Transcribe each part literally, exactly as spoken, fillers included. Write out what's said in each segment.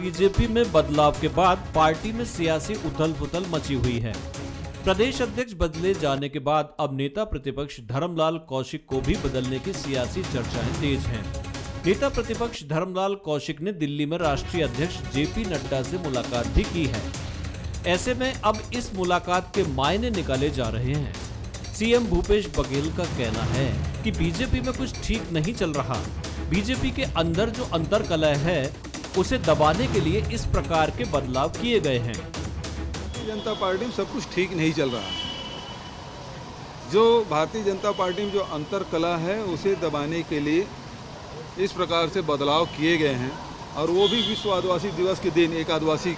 BJP में बदलाव के बाद पार्टी में सियासी उथल-पुथल मची हुई है। प्रदेश अध्यक्ष बदले जाने के बाद अब नेता प्रतिपक्ष धर्मलाल कौशिक को भी बदलने की सियासी चर्चाएं तेज हैं। नेता प्रतिपक्ष धर्मलाल कौशिक ने दिल्ली में राष्ट्रीय अध्यक्ष जेपी नड्डा से मुलाकात भी की है। ऐसे में अब इस मुलाकात के मायने निकाले जा रहे हैं। सीएम भूपेश बघेल का कहना है कि बीजेपी में कुछ ठीक नहीं चल रहा। बीजेपी के अंदर जो अंतर्कलह है उसे दबाने के लिए इस प्रकार के बदलाव किए गए हैं। जनता पार्टी में सब कुछ ठीक नहीं चल रहा। जो भारतीय जनता पार्टी में जो अंतर्कलह है उसे दबाने के लिए इस प्रकार से बदलाव किए गए हैं, और वो भी विश्व आदिवासी दिवस के दिन एक आदिवासी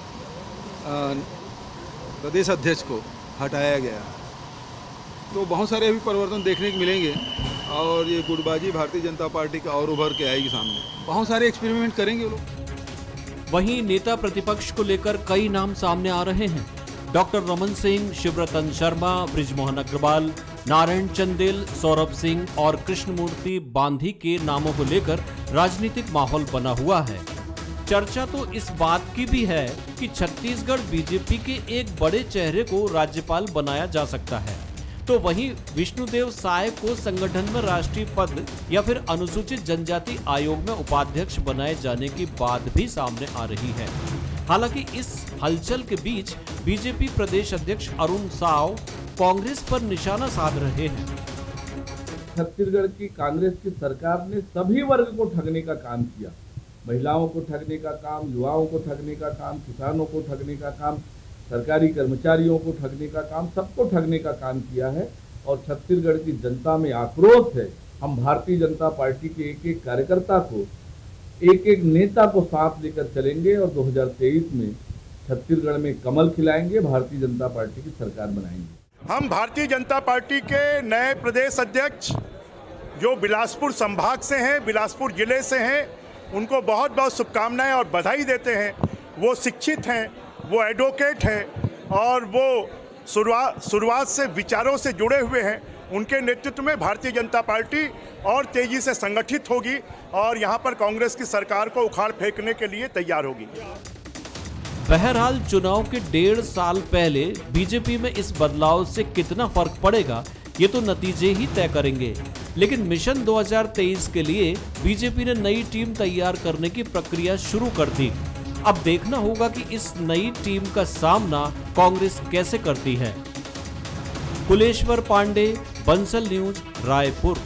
प्रदेश अध्यक्ष को हटाया गया। तो बहुत सारे अभी परिवर्तन देखने को मिलेंगे और ये गुटबाजी भारतीय जनता पार्टी का और उभर के आएगी सामने। बहुत सारे एक्सपेरिमेंट करेंगे वो लोग। वहीं नेता प्रतिपक्ष को लेकर कई नाम सामने आ रहे हैं। डॉक्टर रमन सिंह, शिवरतन शर्मा, बृजमोहन अग्रवाल, नारायण चंदेल, सौरभ सिंह और कृष्णमूर्ति बांधी के नामों को लेकर राजनीतिक माहौल बना हुआ है। चर्चा तो इस बात की भी है कि छत्तीसगढ़ बीजेपी के एक बड़े चेहरे को राज्यपाल बनाया जा सकता है। तो वहीं विष्णुदेव साय को संगठन में राष्ट्रीय पद या फिर अनुसूचित जनजाति आयोग में उपाध्यक्ष बनाए जाने की बात भी सामने आ रही है। हालांकि इस हलचल के बीच बीजेपी प्रदेश अध्यक्ष अरुण साव कांग्रेस पर निशाना साध रहे हैं। छत्तीसगढ़ की कांग्रेस की सरकार ने सभी वर्ग को ठगने का काम किया। महिलाओं को ठगने का काम, युवाओं को ठगने का काम, किसानों को ठगने का काम, सरकारी कर्मचारियों को ठगने का काम, सबको ठगने का काम किया है। और छत्तीसगढ़ की जनता में आक्रोश है। हम भारतीय जनता पार्टी के एक एक कार्यकर्ता को, एक एक नेता को साथ लेकर चलेंगे और दो हज़ार तेईस में छत्तीसगढ़ में कमल खिलाएंगे, भारतीय जनता पार्टी की सरकार बनाएंगे। हम भारतीय जनता पार्टी के नए प्रदेश अध्यक्ष जो बिलासपुर संभाग से हैं, बिलासपुर जिले से हैं, उनको बहुत बहुत शुभकामनाएं और बधाई देते हैं। वो शिक्षित हैं, वो एडवोकेट हैं और वो शुरुआत शुरुआत से विचारों से जुड़े हुए हैं। उनके नेतृत्व में भारतीय जनता पार्टी और तेजी से संगठित होगी और यहाँ पर कांग्रेस की सरकार को उखाड़ फेंकने के लिए तैयार होगी। बहरहाल चुनाव के डेढ़ साल पहले बीजेपी में इस बदलाव से कितना फर्क पड़ेगा ये तो नतीजे ही तय करेंगे। लेकिन मिशन दो हज़ार तेईस के लिए बीजेपी ने नई टीम तैयार करने की प्रक्रिया शुरू कर दी। अब देखना होगा कि इस नई टीम का सामना कांग्रेस कैसे करती है। कुलेश्वर पांडे, बंसल न्यूज, रायपुर।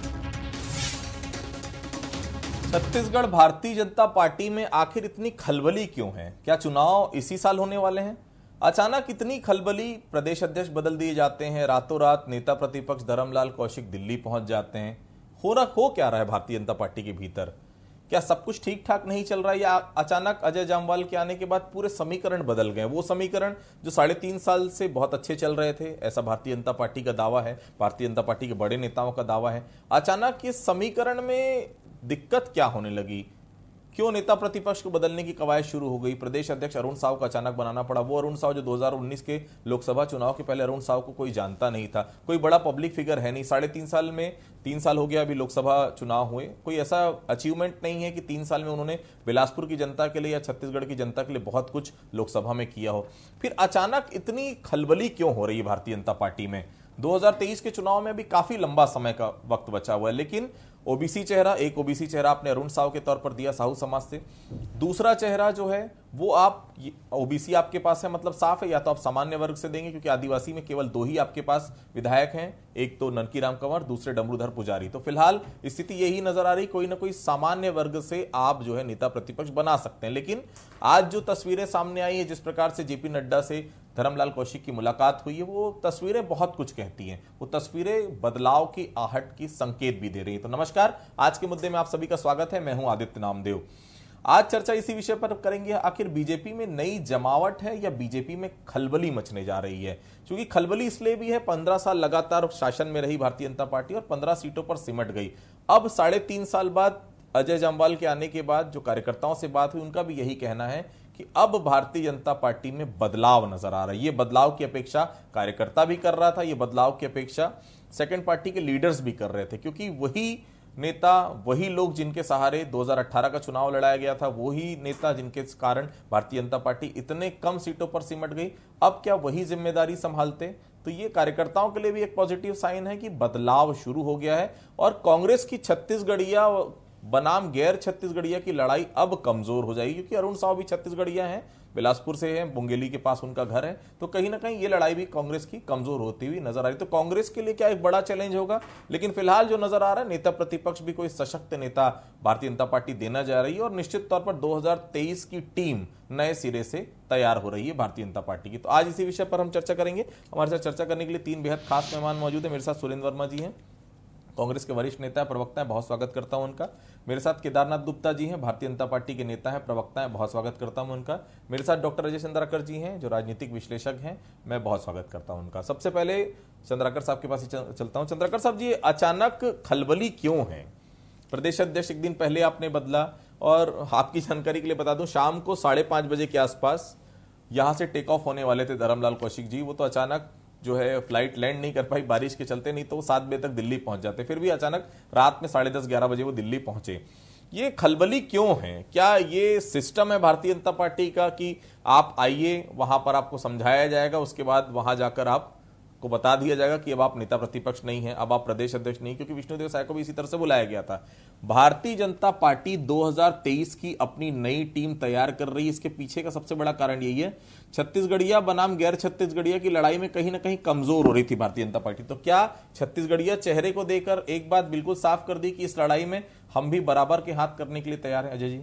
छत्तीसगढ़ भारतीय जनता पार्टी में आखिर इतनी खलबली क्यों है? क्या चुनाव इसी साल होने वाले हैं? अचानक इतनी खलबली, प्रदेश अध्यक्ष बदल दिए जाते हैं, रातों रात नेता प्रतिपक्ष धर्मलाल कौशिक दिल्ली पहुंच जाते हैं। हो रहा हो क्या रहा है भारतीय जनता पार्टी के भीतर? क्या सब कुछ ठीक ठाक नहीं चल रहा है या अचानक अजय जामवाल के आने के बाद पूरे समीकरण बदल गए? वो समीकरण जो साढ़े तीन साल से बहुत अच्छे चल रहे थे, ऐसा भारतीय जनता पार्टी का दावा है, भारतीय जनता पार्टी के बड़े नेताओं का दावा है। अचानक इस समीकरण में दिक्कत क्या होने लगी? क्यों नेता प्रतिपक्ष को बदलने की कवायद शुरू हो गई? प्रदेश अध्यक्ष अरुण साव को अचानक बनाना पड़ा। वो अरुण साव जो दो हज़ार उन्नीस के लोकसभा चुनाव के पहले अरुण साव को कोई जानता नहीं था, कोई बड़ा पब्लिक फिगर है नहीं। साढ़े तीन साल में, तीन साल हो गया अभी लोकसभा चुनाव हुए, कोई ऐसा अचीवमेंट नहीं है कि तीन साल में उन्होंने बिलासपुर की जनता के लिए या छत्तीसगढ़ की जनता के लिए बहुत कुछ लोकसभा में किया हो। फिर अचानक इतनी खलबली क्यों हो रही है भारतीय जनता पार्टी में? दो हज़ार तेईस के चुनाव में भी काफी लंबा समय का वक्त बचा हुआ है, लेकिन ओबीसी चेहरा, एक ओबीसी चेहरा आपने अरुण साव के तौर पर दिया साहू समाज से, दूसरा चेहरा जो है वो आप ओबीसी आपके पास है, मतलब साफ है, या तो आप सामान्य वर्ग से देंगे क्योंकि आदिवासी में केवल दो ही आपके पास विधायक हैं, एक तो ननकीराम कंवर, दूसरे डमरूधर पुजारी। तो फिलहाल स्थिति यही नजर आ रही, कोई ना कोई सामान्य वर्ग से आप जो है नेता प्रतिपक्ष बना सकते हैं। लेकिन आज जो तस्वीरें सामने आई है, जिस प्रकार से जेपी नड्डा से धर्मलाल कौशिक की मुलाकात हुई है, वो तस्वीरें बहुत कुछ कहती हैं। वो तस्वीरें बदलाव की आहट की संकेत भी दे रही है। तो नमस्कार, आज के मुद्दे में आप सभी का स्वागत है। मैं हूं आदित्य नामदेव। आज चर्चा इसी विषय पर करेंगे, आखिर बीजेपी में नई जमावट है या बीजेपी में खलबली मचने जा रही है। क्योंकि खलबली इसलिए भी है, पंद्रह साल लगातार शासन में रही भारतीय जनता पार्टी और पंद्रह सीटों पर सिमट गई। अब साढ़े तीन साल बाद अजय जामवाल के आने के बाद जो कार्यकर्ताओं से बात हुई, उनका भी यही कहना है कि अब भारतीय जनता पार्टी में बदलाव नजर आ रहा है। ये बदलाव की अपेक्षा कार्यकर्ता भी कर रहा था, ये बदलाव की अपेक्षा सेकंड पार्टी के लीडर्स भी कर रहे थे, क्योंकि वही नेता वही लोग जिनके सहारे दो हज़ार अठारह का चुनाव लड़ाया गया था, वही नेता जिनके कारण भारतीय जनता पार्टी इतने कम सीटों पर सिमट गई, अब क्या वही जिम्मेदारी संभालते? तो ये कार्यकर्ताओं के लिए भी एक पॉजिटिव साइन है कि बदलाव शुरू हो गया है और कांग्रेस की छत्तीसगढ़िया बनाम गैर छत्तीसगढ़िया की लड़ाई अब कमजोर हो जाएगी, क्योंकि अरुण साव भी छत्तीसगढ़िया हैं, बिलासपुर से हैं, बुंगेली के पास उनका घर है, तो कहीं ना कहीं ये लड़ाई भी कांग्रेस की कमजोर होती हुई नजर आ रही। तो कांग्रेस के लिए क्या एक बड़ा चैलेंज होगा, लेकिन फिलहाल जो नजर आ रहा है नेता प्रतिपक्ष भी कोई सशक्त नेता भारतीय जनता पार्टी देना जा रही है और निश्चित तौर पर दो हज़ार तेईस की टीम नए सिरे से तैयार हो रही है भारतीय जनता पार्टी की। तो आज इसी विषय पर हम चर्चा करेंगे। हमारे साथ चर्चा करने के लिए तीन बेहद खास मेहमान मौजूद है। मेरे साथ सुरेंद्र वर्मा जी हैं, कांग्रेस के वरिष्ठ नेता है, प्रवक्ता है, बहुत स्वागत करता हूं उनका। मेरे साथ केदारनाथ गुप्ता जी हैं, भारतीय जनता पार्टी के नेता हैं, प्रवक्ता हैं, बहुत स्वागत करता हूं उनका। मेरे साथ डॉक्टर अजय चंद्राकर जी हैं, जो राजनीतिक विश्लेषक हैं, मैं बहुत स्वागत करता हूं उनका। सबसे पहले चंद्राकर साहब के पास ही चलता हूं। चंद्राकर साहब जी, अचानक खलबली क्यों है? प्रदेश अध्यक्ष एक दिन पहले आपने बदला और आपकी जानकारी के लिए बता दूं, शाम को साढ़े पांच बजे के आसपास यहां से टेक ऑफ होने वाले थे धर्मलाल कौशिक जी, वो तो अचानक जो है फ्लाइट लैंड नहीं कर पाई बारिश के चलते, नहीं तो वो सात बजे तक दिल्ली पहुंच जाते, फिर भी अचानक रात में साढ़े दस ग्यारह बजे वो दिल्ली पहुंचे। ये खलबली क्यों है? क्या ये सिस्टम है भारतीय जनता पार्टी का कि आप आइए, वहां पर आपको समझाया जाएगा, उसके बाद वहां जाकर आप को बता दिया जाएगा कि अब आप नेता प्रतिपक्ष नहीं हैं, अब आप प्रदेश अध्यक्ष नहीं, क्योंकि विष्णुदेव साय को भी इसी तरह से बुलाया गया था। भारतीय जनता पार्टी दो हज़ार तेईस की अपनी नई टीम तैयार कर रही है, इसके पीछे का सबसे बड़ा कारण यही है, छत्तीसगढ़िया बनाम गैर छत्तीसगढ़िया की लड़ाई में कहीं ना कहीं कमजोर हो रही थी भारतीय जनता पार्टी। तो क्या छत्तीसगढ़िया चेहरे को देकर एक बात बिल्कुल साफ कर दी कि इस लड़ाई में हम भी बराबर के हाथ करने के लिए तैयार हैं? अजय जी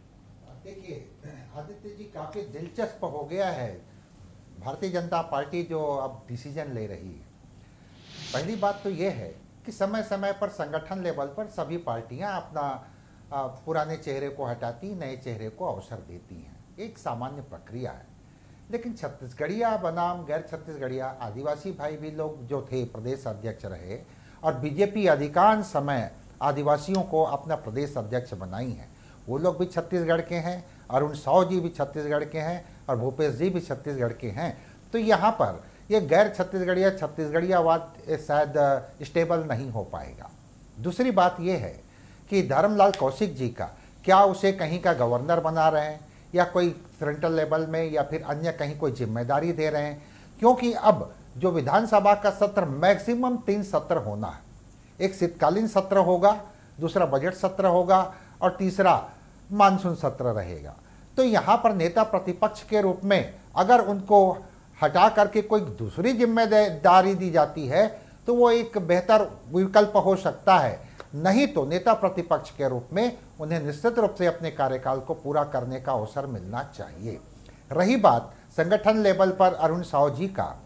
देखिए, आदित्य जी, काफी दिलचस्प हो गया है भारतीय जनता पार्टी जो अब डिसीजन ले रही है। पहली बात तो यह है कि समय समय पर संगठन लेवल पर सभी पार्टियां अपना आ, पुराने चेहरे को हटाती, नए चेहरे को अवसर देती हैं, एक सामान्य प्रक्रिया है। लेकिन छत्तीसगढ़िया बनाम गैर छत्तीसगढ़िया, आदिवासी भाई भी लोग जो थे प्रदेश अध्यक्ष रहे और बीजेपी अधिकांश समय आदिवासियों को अपना प्रदेश अध्यक्ष बनाई है। वो लोग भी छत्तीसगढ़ के हैं, अरुण साव जी भी छत्तीसगढ़ के हैं और भूपेश जी भी छत्तीसगढ़ के हैं। तो यहाँ पर ये गैर छत्तीसगढ़िया छत्तीसगढ़ियावाद शायद स्टेबल नहीं हो पाएगा। दूसरी बात ये है कि धर्मलाल कौशिक जी का, क्या उसे कहीं का गवर्नर बना रहे हैं या कोई सेंट्रल लेवल में या फिर अन्य कहीं कोई जिम्मेदारी दे रहे हैं? क्योंकि अब जो विधानसभा का सत्र मैक्सिमम तीन सत्र होना है, एक शीतकालीन सत्र होगा, दूसरा बजट सत्र होगा और तीसरा मानसून सत्र रहेगा। तो यहाँ पर नेता प्रतिपक्ष के रूप में अगर उनको हटा करके कोई दूसरी जिम्मेदारी दी जाती है तो वो एक बेहतर विकल्प हो सकता है, नहीं तो नेता प्रतिपक्ष के रूप में उन्हें निश्चित रूप से अपने कार्यकाल को पूरा करने का अवसर मिलना चाहिए। रही बात संगठन लेवल पर अरुण साव जी का,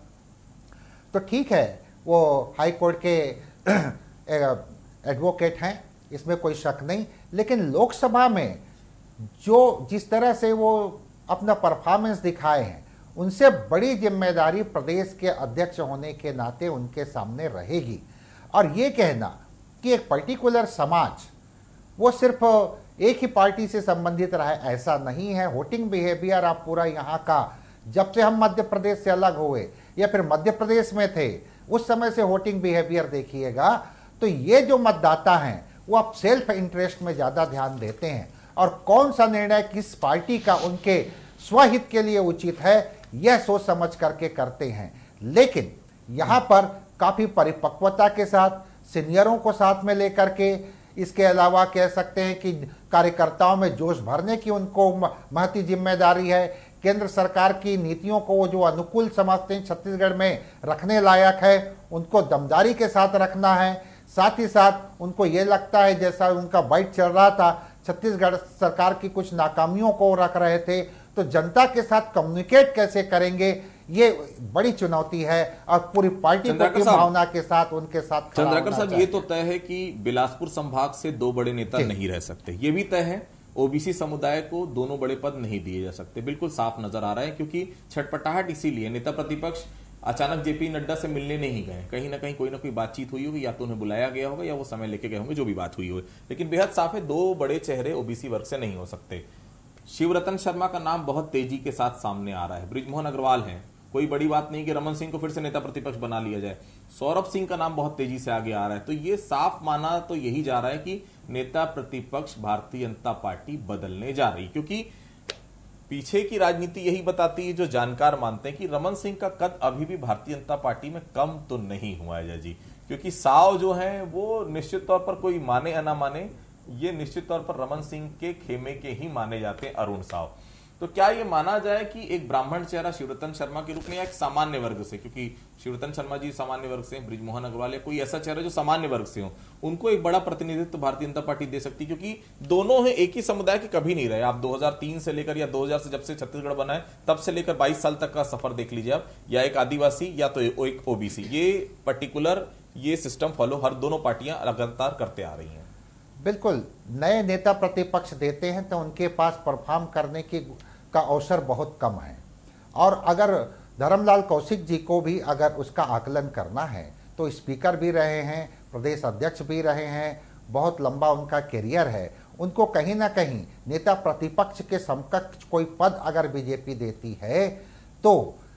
तो ठीक है, वो हाई कोर्ट के एडवोकेट हैं, इसमें कोई शक नहीं, लेकिन लोकसभा में जो जिस तरह से वो अपना परफॉर्मेंस दिखाए हैं, उनसे बड़ी जिम्मेदारी प्रदेश के अध्यक्ष होने के नाते उनके सामने रहेगी। और ये कहना कि एक पर्टिकुलर समाज वो सिर्फ एक ही पार्टी से संबंधित रहा है, ऐसा नहीं है। वोटिंग बिहेवियर आप पूरा यहाँ का, जब से हम मध्य प्रदेश से अलग हुए या फिर मध्य प्रदेश में थे उस समय से वोटिंग बिहेवियर देखिएगा, तो ये जो मतदाता हैं वो अब सेल्फ इंटरेस्ट में ज़्यादा ध्यान देते हैं और कौन सा निर्णय किस पार्टी का उनके स्वहित के लिए उचित है यह सोच समझ करके करते हैं। लेकिन यहाँ पर काफ़ी परिपक्वता के साथ सीनियरों को साथ में लेकर के, इसके अलावा कह सकते हैं कि कार्यकर्ताओं में जोश भरने की उनको महती जिम्मेदारी है। केंद्र सरकार की नीतियों को वो जो अनुकूल समझते हैं छत्तीसगढ़ में रखने लायक है, उनको दमदारी के साथ रखना है। साथ ही साथ उनको ये लगता है, जैसा उनका बाइट चल रहा था, छत्तीसगढ़ सरकार की कुछ नाकामियों को रख रहे थे, तो जनता के साथ कम्युनिकेट कैसे करेंगे, ये बड़ी चुनौती है और पूरी पार्टी की भावना के साथ उनके साथ। चंद्राकर साहब, ये तो तय है कि बिलासपुर संभाग से दो बड़े नेता नहीं रह सकते, ये भी तय है ओबीसी समुदाय को दोनों बड़े पद नहीं दिए जा सकते, बिल्कुल साफ नजर आ रहा है। क्योंकि छटपटाहट इसीलिए, नेता प्रतिपक्ष अचानक जेपी नड्डा से मिलने नहीं गए, कहीं ना कहीं कोई ना कोई बातचीत हुई होगी, या तो उन्हें बुलाया गया होगा या वो समय लेके गए होंगे, जो भी बात हुई हो। लेकिन बेहद साफ है, दो बड़े चेहरे ओबीसी वर्ग से नहीं हो सकते। शिवरतन शर्मा का नाम बहुत तेजी के साथ सामने आ रहा है, बृजमोहन अग्रवाल हैं, कोई बड़ी बात नहीं कि रमन सिंह को फिर से नेता प्रतिपक्ष बना लिया जाए। सौरभ सिंह का नाम बहुत तेजी से आगे आ रहा है, तो ये साफ माना तो यही जा रहा है कि नेता प्रतिपक्ष भारतीय जनता पार्टी बदलने जा रही, क्योंकि पीछे की राजनीति यही बताती है, जो जानकार मानते हैं कि रमन सिंह का कद अभी भी भारतीय जनता पार्टी में कम तो नहीं हुआ है जय जी, क्योंकि साव जो है वो निश्चित तौर पर कोई माने या ना माने, ये निश्चित तौर पर रमन सिंह के खेमे के ही माने जाते हैं अरुण साव। तो क्या ये माना जाए कि एक ब्राह्मण चेहरा शिवरतन शर्मा के रूप में या एक सामान्य वर्ग से, क्योंकि शिवरतन शर्मा जी सामान्य वर्ग से, बृजमोहन अग्रवाल या कोई ऐसा चेहरा जो सामान्य वर्ग से हो, उनको एक बड़ा प्रतिनिधित्व भारतीय जनता पार्टी दे सकती, क्योंकि दोनों है एक ही समुदाय के कभी नहीं रहे। आप दो हज़ार तीन से लेकर या दो हज़ार से जब से छत्तीसगढ़ बना है तब से लेकर बाईस साल तक का सफर देख लीजिए आप, या एक आदिवासी या तो एक ओबीसी, ये पर्टिकुलर ये सिस्टम फॉलो हर दोनों पार्टियां लगातार करते आ रही हैं। बिल्कुल, नए नेता प्रतिपक्ष देते हैं तो उनके पास परफॉर्म करने की का अवसर बहुत कम है, और अगर धर्मलाल कौशिक जी को भी अगर उसका आकलन करना है तो स्पीकर भी रहे हैं, प्रदेश अध्यक्ष भी रहे हैं, बहुत लंबा उनका करियर है, उनको कहीं ना कहीं नेता प्रतिपक्ष के समकक्ष कोई पद अगर बीजेपी देती है तो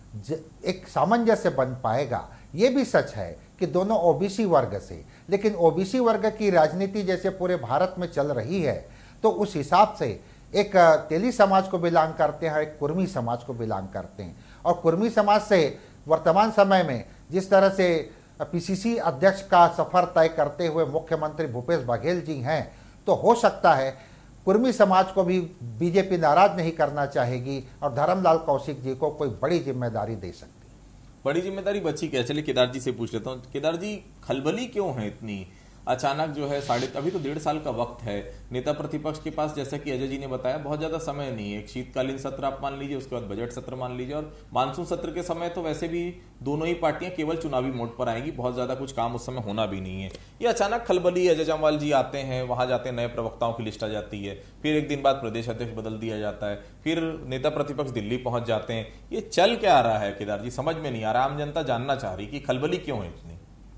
एक सामंजस्य बन पाएगा। ये भी सच है कि दोनों ओबीसी वर्ग से, लेकिन ओबीसी वर्ग की राजनीति जैसे पूरे भारत में चल रही है तो उस हिसाब से एक तेली समाज को बिलोंग करते हैं, एक कुर्मी समाज को बिलोंग करते हैं, और कुर्मी समाज से वर्तमान समय में जिस तरह से पीसीसी अध्यक्ष का सफर तय करते हुए मुख्यमंत्री भूपेश बघेल जी हैं, तो हो सकता है कुर्मी समाज को भी बीजेपी नाराज नहीं करना चाहेगी और धर्मलाल कौशिक जी को कोई बड़ी जिम्मेदारी दे सकती है। बड़ी जिम्मेदारी बची क्या? चलिए केदार जी से पूछ लेता हूँ। केदार जी, खलबली क्यों है इतनी अचानक? जो है साढ़े अभी तो डेढ़ साल का वक्त है, नेता प्रतिपक्ष के पास जैसा कि अजय जी ने बताया बहुत ज्यादा समय नहीं है। एक शीतकालीन सत्र आप मान लीजिए, उसके बाद बजट सत्र मान लीजिए, और मानसून सत्र के समय तो वैसे भी दोनों ही पार्टियां केवल चुनावी मोड पर आएंगी, बहुत ज्यादा कुछ काम उस समय होना भी नहीं है। ये अचानक खलबली, अजय जामवाल जी आते हैं, वहां जाते हैं, नए प्रवक्ताओं की लिस्ट आ जाती है, फिर एक दिन बाद प्रदेश अध्यक्ष बदल दिया जाता है, फिर नेता प्रतिपक्ष दिल्ली पहुंच जाते हैं। ये चल क्या रहा है केदार जी? समझ में नहीं आ रहा। आम जनता जानना चाह रही कि खलबली क्यों है इतनी।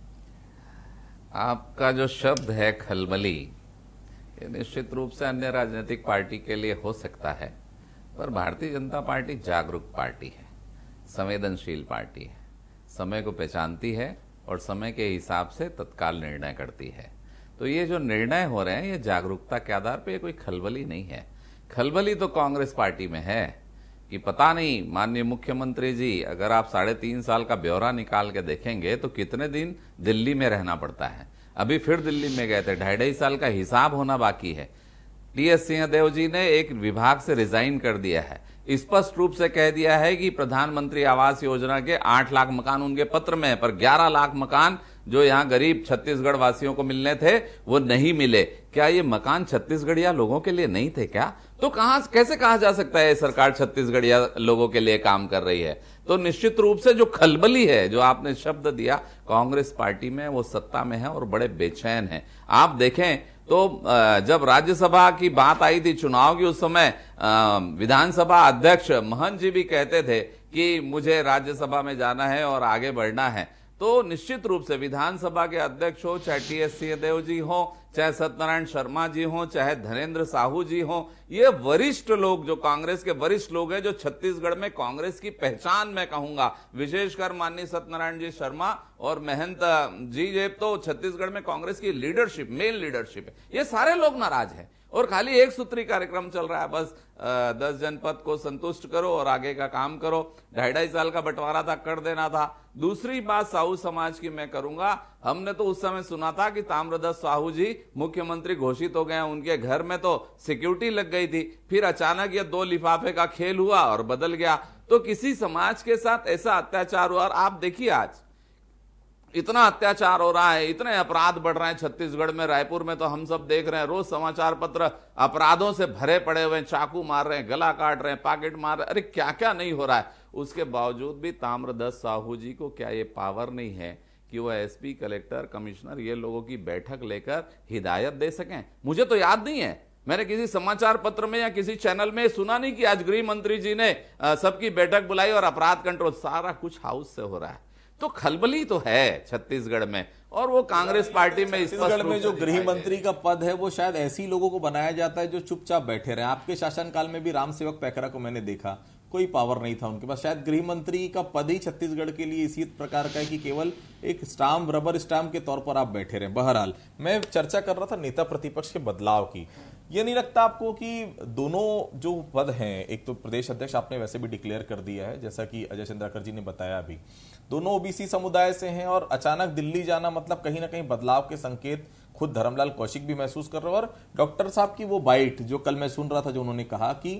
आपका जो शब्द है खलबली, ये निश्चित रूप से अन्य राजनीतिक पार्टी के लिए हो सकता है, पर भारतीय जनता पार्टी जागरूक पार्टी है, संवेदनशील पार्टी है, समय को पहचानती है और समय के हिसाब से तत्काल निर्णय करती है। तो ये जो निर्णय हो रहे हैं ये जागरूकता के आधार पर, कोई खलबली नहीं है। खलबली तो कांग्रेस पार्टी में है कि पता नहीं, माननीय मुख्यमंत्री जी अगर आप साढ़े तीन साल का ब्यौरा निकाल के देखेंगे तो कितने दिन दिल्ली में रहना पड़ता है। अभी फिर दिल्ली में गए थे, ढाई ढाई साल का हिसाब होना बाकी है। टी एस सिंहदेव जी ने एक विभाग से रिजाइन कर दिया है, स्पष्ट रूप से कह दिया है कि प्रधानमंत्री आवास योजना के आठ लाख मकान उनके पत्र में है, पर ग्यारह लाख मकान जो यहाँ गरीब छत्तीसगढ़ वासियों को मिलने थे वो नहीं मिले। क्या ये मकान छत्तीसगढ़िया लोगों के लिए नहीं थे क्या? तो कहां कैसे कहा जा सकता है सरकार छत्तीसगढ़िया लोगों के लिए काम कर रही है? तो निश्चित रूप से जो खलबली है, जो आपने शब्द दिया, कांग्रेस पार्टी में वो सत्ता में है और बड़े बेचैन है। आप देखें तो जब राज्यसभा की बात आई थी चुनाव की, उस समय विधानसभा अध्यक्ष महंत जी भी कहते थे कि मुझे राज्यसभा में जाना है और आगे बढ़ना है। तो निश्चित रूप से विधानसभा के अध्यक्ष हो, चाहे टी एस सिंहदेव जी हो, चाहे सत्यनारायण शर्मा जी हो, चाहे धनेन्द्र साहू जी हो, ये वरिष्ठ लोग, जो कांग्रेस के वरिष्ठ लोग हैं, जो छत्तीसगढ़ में कांग्रेस की पहचान मैं कहूंगा, विशेषकर माननीय सत्यनारायण जी शर्मा और महंत जी, ये तो छत्तीसगढ़ में कांग्रेस की लीडरशिप, मेन लीडरशिप है, ये सारे लोग नाराज हैं और खाली एक सूत्री कार्यक्रम चल रहा है, बस आ, दस जनपद को संतुष्ट करो और आगे का काम करो। ढाई ढाई साल का बंटवारा था, कर देना था। दूसरी बात साहू समाज की मैं करूंगा, हमने तो उस समय सुना था कि ताम्रध्वज साहू जी मुख्यमंत्री घोषित हो गए, उनके घर में तो सिक्योरिटी लग गई थी, फिर अचानक ये दो लिफाफे का खेल हुआ और बदल गया। तो किसी समाज के साथ ऐसा अत्याचार हुआ, और आप देखिए आज इतना अत्याचार हो रहा है, इतने अपराध बढ़ रहे हैं छत्तीसगढ़ में। रायपुर में तो हम सब देख रहे हैं, रोज समाचार पत्र अपराधों से भरे पड़े हुए हैं, चाकू मार रहे हैं, गला काट रहे हैं, पॉकेट मार रहे हैं, अरे क्या क्या नहीं हो रहा है। उसके बावजूद भी ताम्रध्वज साहू जी को क्या ये पावर नहीं है कि वो एसपी, कलेक्टर, कमिश्नर, ये लोगों की बैठक लेकर हिदायत दे सकें? मुझे तो याद नहीं है, मैंने किसी समाचार पत्र में या किसी चैनल में सुना नहीं कि आज गृह मंत्री जी ने सबकी बैठक बुलाई और अपराध कंट्रोल, सारा कुछ हाउस से हो रहा है। तो खलबली तो है छत्तीसगढ़ में, और वो कांग्रेस पार्टी में, छत्तीसगढ़ में जो गृह मंत्री का पद है वो शायद ऐसी लोगों को बनाया जाता है जो चुपचाप बैठे रहे। आपके शासनकाल में भी राम सेवक पैकरा को मैंने देखा, कोई पावर नहीं था उनके पास। शायद गृह मंत्री का पद ही छत्तीसगढ़ के लिए इसी प्रकार का है कि केवल एक स्टाम्प, रबर स्टाम्प के तौर पर आप बैठे रहे। बहरहाल मैं चर्चा कर रहा था नेता प्रतिपक्ष के बदलाव की। ये नहीं लगता आपको कि दोनों जो पद हैं, एक तो प्रदेश अध्यक्ष आपने वैसे भी डिक्लेयर कर दिया है, जैसा कि अजय चंद्राकर जी ने बताया अभी, दोनों ओबीसी समुदाय से हैं, और अचानक दिल्ली जाना मतलब कहीं ना कहीं बदलाव के संकेत खुद धर्मलाल कौशिक भी महसूस कर रहे हो। और डॉक्टर साहब की वो बाइट जो कल मैं सुन रहा था, जो उन्होंने कहा कि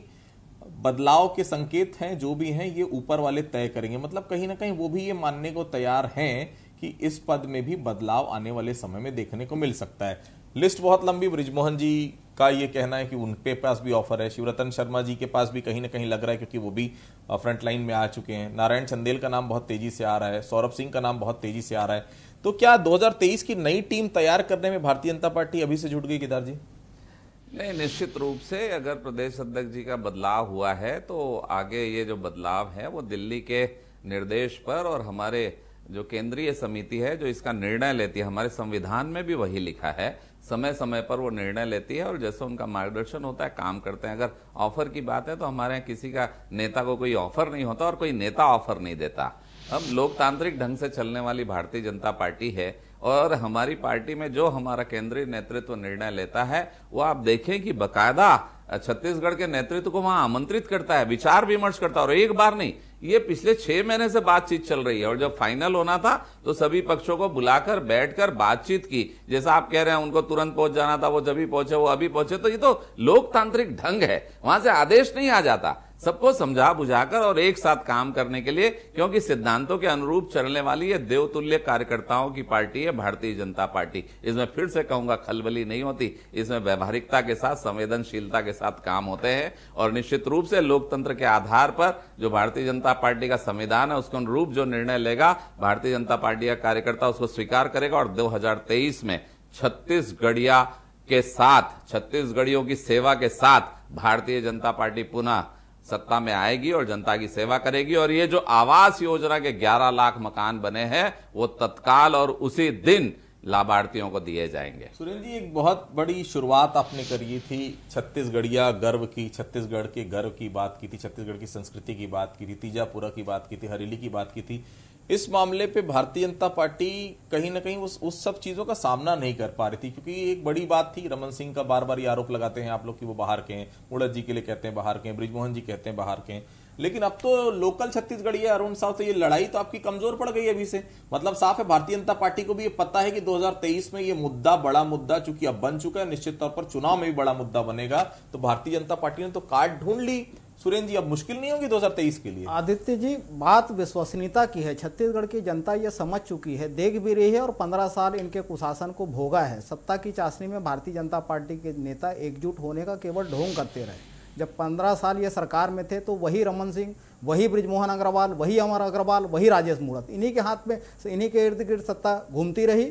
बदलाव के संकेत हैं जो भी हैं ये ऊपर वाले तय करेंगे, मतलब कहीं ना कहीं वो भी ये मानने को तैयार हैं कि इस पद में भी बदलाव आने वाले समय में देखने को मिल सकता है। लिस्ट बहुत लंबी। बृजमोहन जी का ये कहना है कि उनके पास भी ऑफर है, शिवरतन शर्मा जी के पास भी कहीं ना कहीं लग रहा है क्योंकि वो भी फ्रंट लाइन में आ चुके हैं, नारायण चंदेल का नाम बहुत तेजी से आ रहा है, सौरभ सिंह का नाम बहुत तेजी से आ रहा है। तो क्या दो हज़ार तेईस की नई टीम तैयार करने में भारतीय जनता पार्टी अभी से जुट गई केदार जी? नहीं, निश्चित रूप से अगर प्रदेश अध्यक्ष जी का बदलाव हुआ है तो आगे ये जो बदलाव है वो दिल्ली के निर्देश पर, और हमारे जो केंद्रीय समिति है जो इसका निर्णय लेती है, हमारे संविधान में भी वही लिखा है, समय समय पर वो निर्णय लेती है और जैसे उनका मार्गदर्शन होता है काम करते हैं। अगर ऑफर की बात है तो हमारे यहाँ किसी का नेता को कोई ऑफर नहीं होता और कोई नेता ऑफर नहीं देता। हम लोकतांत्रिक ढंग से चलने वाली भारतीय जनता पार्टी है, और हमारी पार्टी में जो हमारा केंद्रीय नेतृत्व निर्णय लेता है वो आप देखें कि बकायदा छत्तीसगढ़ के नेतृत्व को वहां आमंत्रित करता है, विचार विमर्श करता है, और एक बार नहीं, ये पिछले छह महीने से बातचीत चल रही है। और जब फाइनल होना था तो सभी पक्षों को बुलाकर बैठकर बातचीत की। जैसा आप कह रहे हैं उनको तुरंत पहुंच जाना था, वो जब भी पहुंचे वो अभी पहुंचे, तो ये तो लोकतांत्रिक ढंग है, वहां से आदेश नहीं आ जाता। सबको समझा बुझाकर और एक साथ काम करने के लिए, क्योंकि सिद्धांतों के अनुरूप चलने वाली ये देवतुल्य कार्यकर्ताओं की पार्टी है भारतीय जनता पार्टी। इसमें फिर से कहूंगा खलबली नहीं होती, इसमें व्यवहारिकता के साथ, संवेदनशीलता के साथ काम होते हैं, और निश्चित रूप से लोकतंत्र के आधार पर जो भारतीय जनता पार्टी का संविधान है उसके अनुरूप जो निर्णय लेगा भारतीय जनता पार्टी का कार्यकर्ता उसको स्वीकार करेगा। और दो हजार तेईस में छत्तीसगढ़िया के साथ, छत्तीसगढ़ियों की सेवा के साथ भारतीय जनता पार्टी पुनः सत्ता में आएगी और जनता की सेवा करेगी। और ये जो आवास योजना के ग्यारह लाख मकान बने हैं वो तत्काल और उसी दिन लाभार्थियों को दिए जाएंगे। सुरेंद्र जी, एक बहुत बड़ी शुरुआत आपने करी थी छत्तीसगढ़िया गर्व की, छत्तीसगढ़ के गर्व की बात की थी, छत्तीसगढ़ की संस्कृति की बात की थी, तीजापुरा की बात की थी, हरेली की बात की थी। इस मामले पे भारतीय जनता पार्टी कहीं ना कहीं उस उस सब चीजों का सामना नहीं कर पा रही थी, क्योंकि एक बड़ी बात थी। रमन सिंह का बार बार ये आरोप लगाते हैं आप लोग कि वो बाहर के हैं, मुड़त जी के लिए कहते हैं बाहर के हैं, बृजमोहन जी कहते हैं बाहर के हैं, लेकिन अब तो लोकल छत्तीसगढ़ी अरुण साहब से ये लड़ाई तो आपकी कमजोर पड़ गई अभी से। मतलब साफ है भारतीय जनता पार्टी को भी ये पता है कि दो हज़ार तेईस में ये मुद्दा, बड़ा मुद्दा चूंकि अब बन चुका है, निश्चित तौर पर चुनाव में भी बड़ा मुद्दा बनेगा, तो भारतीय जनता पार्टी ने तो कार्ड ढूंढ ली। सुरेंद्र जी, अब मुश्किल नहीं होगी दो हज़ार तेईस के लिए? आदित्य जी, बात विश्वसनीयता की है। छत्तीसगढ़ की जनता ये समझ चुकी है, देख भी रही है, और पंद्रह साल इनके कुशासन को भोगा है। सत्ता की चाशनी में भारतीय जनता पार्टी के नेता एकजुट होने का केवल ढोंग करते रहे। जब पंद्रह साल ये सरकार में थे तो वही रमन सिंह, वही बृजमोहन अग्रवाल, वही अमर अग्रवाल, वही राजेश मूणत, इन्हीं के हाथ में, इन्हीं के इर्द गिर्द सत्ता घूमती रही।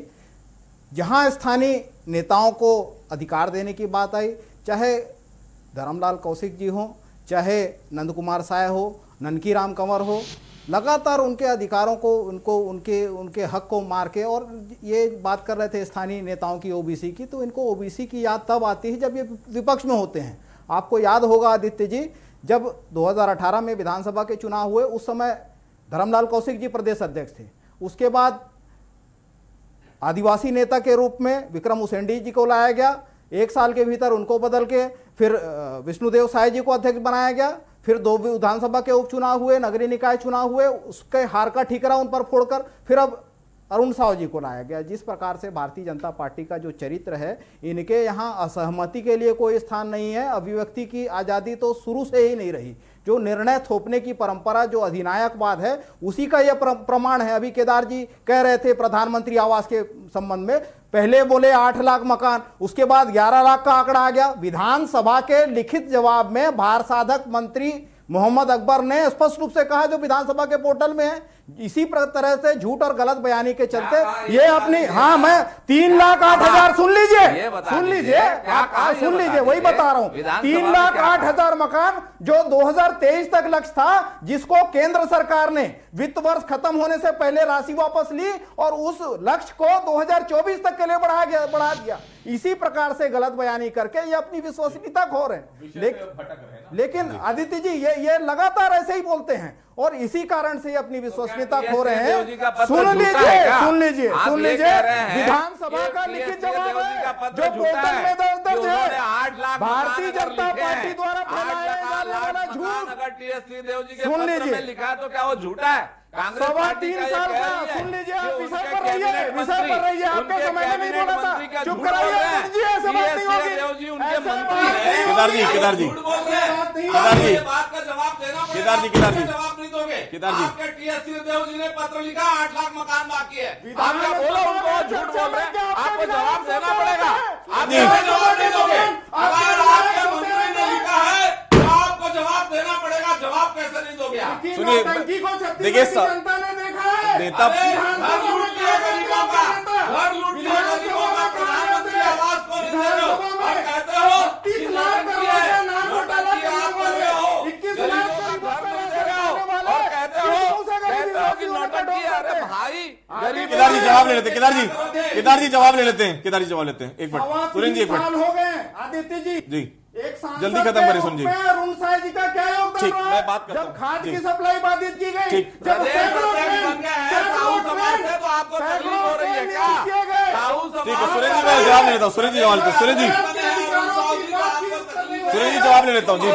जहां स्थानीय नेताओं को अधिकार देने की बात आई, चाहे धर्मलाल कौशिक जी हों, चाहे नंद कुमार साय हो, ननकी राम कंवर हो, लगातार उनके अधिकारों को, उनको उनके उनके हक को मार के, और ये बात कर रहे थे स्थानीय नेताओं की ओबीसी की, तो इनको ओबीसी की याद तब आती है जब ये विपक्ष में होते हैं। आपको याद होगा आदित्य जी, जब दो हज़ार अठारह में विधानसभा के चुनाव हुए उस समय धर्मलाल कौशिक जी प्रदेश अध्यक्ष थे। उसके बाद आदिवासी नेता के रूप में विक्रम उसेंडी जी को लाया गया, एक साल के भीतर उनको बदल के फिर विष्णुदेव साय जी को अध्यक्ष बनाया गया। फिर दो विधानसभा के उपचुनाव हुए, नगरीय निकाय चुनाव हुए, उसके हार का ठीकरा उन पर फोड़कर फिर अब अरुण साव जी को लाया गया। जिस प्रकार से भारतीय जनता पार्टी का जो चरित्र है, इनके यहाँ असहमति के लिए कोई स्थान नहीं है। अभिव्यक्ति की आज़ादी तो शुरू से ही नहीं रही। जो निर्णय थोपने की परंपरा, जो अधिनायकवाद है, उसी का यह प्रमाण है। अभी केदार जी कह रहे थे प्रधानमंत्री आवास के संबंध में, पहले बोले आठ लाख मकान, उसके बाद ग्यारह लाख का आंकड़ा आ गया। विधानसभा के लिखित जवाब में भार साधक मंत्री मोहम्मद अकबर ने स्पष्ट रूप से कहा, जो विधानसभा के पोर्टल में है, इसी तरह से झूठ और गलत बयानी के चलते ये अपनी, हाँ मैं तीन लाख आठ हजार सुन लीजिए सुन लीजिए सुन लीजिए वही बता रहा हूं, तीन लाख आठ हजार मकान जो दो हजार तेईस तक लक्ष्य था, जिसको केंद्र सरकार ने वित्त वर्ष खत्म होने से पहले राशि वापस ली और उस लक्ष्य को दो हजार चौबीस तक के लिए बढ़ा गया बढ़ा दिया। इसी प्रकार से गलत बयानी करके ये अपनी विश्वसनीयता खो रहे हैं। लेकिन लेकिन आदित्य जी ये ये लगातार ऐसे ही बोलते हैं और इसी कारण से ये अपनी विश्वसनीयता खो रहे हैं। सुन लीजिए सुन लीजिए सुन लीजिए विधानसभा का लिखित जवाब है जो पोर्टल में दर्ज है, भारतीय जनता पार्टी द्वारा फैलाया जाने वाला झूठ। सुन लीजिए, लिखा तो क्या वो झूठा है? सवा तीन साल का, सुन लीजिए आप विषय पर रहिए विषय पर रहिए आपके समय में नहीं बोला था, चुप कराइए, ऐसे बात नहीं होगी। केदार जी केदार जी केदार जी केदार जी केदार जी केदार जी आपके टीएस देव जी ने पत्र लिखा आठ लाख मकान बाकी है, आप क्या बोलो उनको झूठ बोल रहे हैं, आपको जवाब देना पड़ेगा। आप जवाब नहीं दोगे, अगर आपके मंत्री ने लिखा है तो आपको जवाब देना पड़ेगा, जवाब कैसे नहीं दोगे आप? सुनिए देखिए जनता ने देखा है नेता घर लूट लिया गरीबों का, घर लूट लिया गरीबों का, प्रधानमंत्री आवास को नहीं दे रहे हो और कहते हो तीस लाख नोटबंदी आप कर रहे हो, इक्कीस लाख घर नहीं दे रहे हो और कहते हो कहते हो कि नोटबंदी। अरे भाई गरीब केदार जी जवाब ले लेते हैं, केदार जी केदार जी जवाब ले लेते हैं, केदार जी जवाब लेते हैं। एक मिनट सुरेंद्र जी, एक मिनट हो गए आदित्य जी जी एक जल्दी खत्म करिए सुन जी। अरुण साय जी का क्या योगदान ठीक, रहा? मैं बात करता हूं। जब खाद जी। की सप्लाई बाधित की गई, ठीक। जब प्रदेश अध्यक्ष बन गए हैं साहू समाज से तो आपको तकलीफ हो रही है क्या? साहू समाज ठीक है सुरेंद्र जी, मैं जवाब ले लेता हूँ। सुरेंद्र जी जवाब लेते हैं। सुरेंद्र जी सुरेंद्र जी जवाब ले लेता हूँ जी।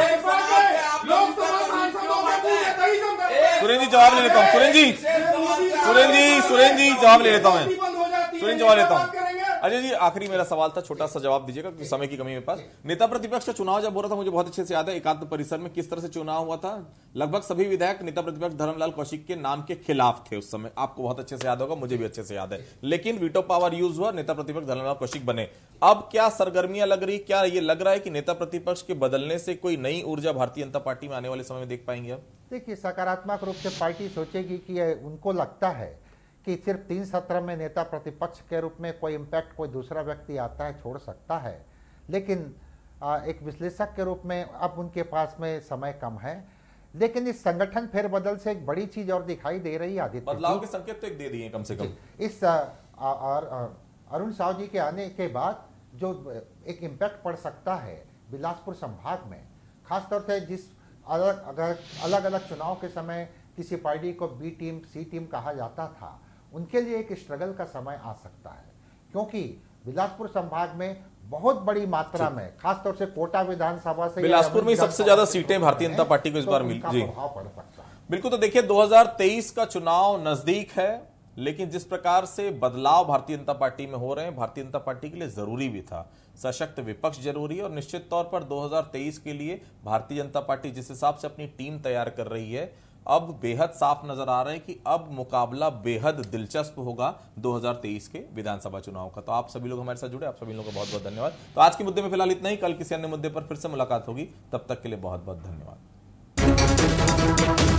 सुरेंद्र जी जवाब ले लेता हूँ। सुरेंद्र जी सुरेंद्र जी सुरेंद्र जी जवाब ले लेता हूँ मैं। सुरेंद्र जवाब लेता हूँ। अजय जी आखिरी मेरा सवाल था, छोटा सा जवाब दीजिएगा क्योंकि समय की कमी मेरे पास। नेता प्रतिपक्ष का चुनाव जब हो रहा था मुझे बहुत अच्छे से याद है, एकांत परिसर में किस तरह से चुनाव हुआ था। लगभग सभी विधायक नेता प्रतिपक्ष धर्मलाल कौशिक के नाम के खिलाफ थे उस समय, आपको बहुत अच्छे से याद होगा, मुझे भी अच्छे से याद है। लेकिन वीटो पावर यूज हुआ, नेता प्रतिपक्ष धर्मलाल कौशिक बने। अब क्या सरगर्मियां लग रही, क्या ये लग रहा है कि नेता प्रतिपक्ष के बदलने से कोई नई ऊर्जा भारतीय जनता पार्टी में आने वाले समय में देख पाएंगे? अब देखिए सकारात्मक रूप से पार्टी सोचेगी कि उनको लगता है कि सिर्फ तीन सत्र में नेता प्रतिपक्ष के रूप में कोई इम्पैक्ट कोई दूसरा व्यक्ति आता है छोड़ सकता है, लेकिन एक विश्लेषक के रूप में अब उनके पास में समय कम है। लेकिन इस संगठन फेरबदल से एक बड़ी चीज और दिखाई दे रही है आदित्य, बदलाव के संकेत तो एक दे दिए कम से कम। इस अरुण साहू जी के आने के बाद जो एक इम्पैक्ट पड़ सकता है बिलासपुर संभाग में, खासतौर से जिस अलग अगर अलग अलग चुनाव के समय किसी पार्टी को बी टीम सी टीम कहा जाता था, उनके लिए एक स्ट्रगल का समय आ सकता है, क्योंकि बिलासपुर संभाग में बहुत बड़ी मात्रा में खासतौर से कोटा विधानसभा से बिलासपुर में सबसे ज्यादा सीटें भारतीय जनता पार्टी को इस बार मिली जी पड़ सकता है। बिल्कुल। तो देखिए दो हज़ार तेईस का चुनाव नजदीक है, लेकिन जिस प्रकार से बदलाव भारतीय जनता पार्टी में हो रहे हैं, भारतीय जनता पार्टी के लिए जरूरी भी था। सशक्त विपक्ष जरूरी है और निश्चित तौर पर दो हज़ार तेईस के लिए भारतीय जनता पार्टी जिस हिसाब से अपनी टीम तैयार कर रही है, अब बेहद साफ नजर आ रहा है कि अब मुकाबला बेहद दिलचस्प होगा दो हज़ार तेईस के विधानसभा चुनाव का। तो आप सभी लोग हमारे साथ जुड़े, आप सभी लोगों का बहुत बहुत धन्यवाद। तो आज के मुद्दे में फिलहाल इतना ही, कल किसी अन्य मुद्दे पर फिर से मुलाकात होगी, तब तक के लिए बहुत बहुत धन्यवाद।